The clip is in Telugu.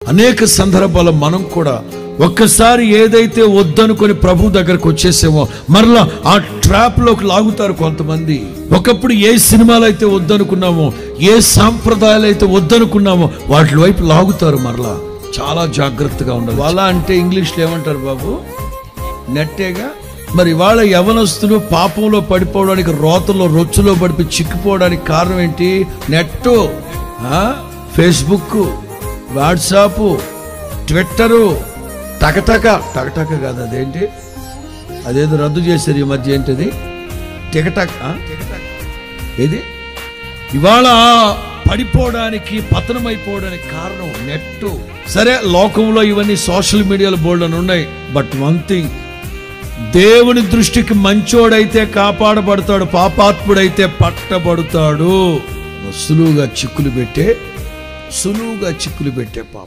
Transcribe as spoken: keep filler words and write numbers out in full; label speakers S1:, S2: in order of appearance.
S1: అనేక సందర్భాల్లో మనం కూడా ఒక్కసారి ఏదైతే వద్దనుకొని ప్రభు దగ్గరకు వచ్చేసేమో మరలా ఆ ట్రాప్ లోకి లాగుతారు కొంతమంది. ఒకప్పుడు ఏ సినిమాలు అయితే వద్దనుకున్నామో, ఏ సాంప్రదాయాలు అయితే వద్దనుకున్నామో వాటి వైపు లాగుతారు. మరలా చాలా జాగ్రత్తగా ఉండాలి. వాళ్ళ అంటే ఇంగ్లీష్లో ఏమంటారు బాబు? నెట్టేగా. మరి వాళ్ళ యవనస్తులు పాపంలో పడిపోవడానికి, రోతలో రొచ్చులో పడిపి చిక్కిపోవడానికి కారణం ఏంటి? నెట్టు, ఫేస్బుక్, వాట్సాప్, ట్విట్టరు, టకటక టకటక కాదు, అదేంటి అదేదో రద్దు చేశారు ఈ మధ్య, ఏంటిది టికటక్ ఏది? ఇవాళ పడిపోవడానికి, పతనమైపోవడానికి కారణం నెట్టు. సరే, లోకంలో ఇవన్నీ సోషల్ మీడియాలో బోల్డ్ అని ఉన్నాయి. బట్ వన్ థింగ్, దేవుని దృష్టికి మంచోడైతే కాపాడబడతాడు, పాపాత్ముడైతే పట్టబడతాడు. సులువుగా చిక్కులు పెట్టే సులువుగా చిక్కులు పెట్టే పాప.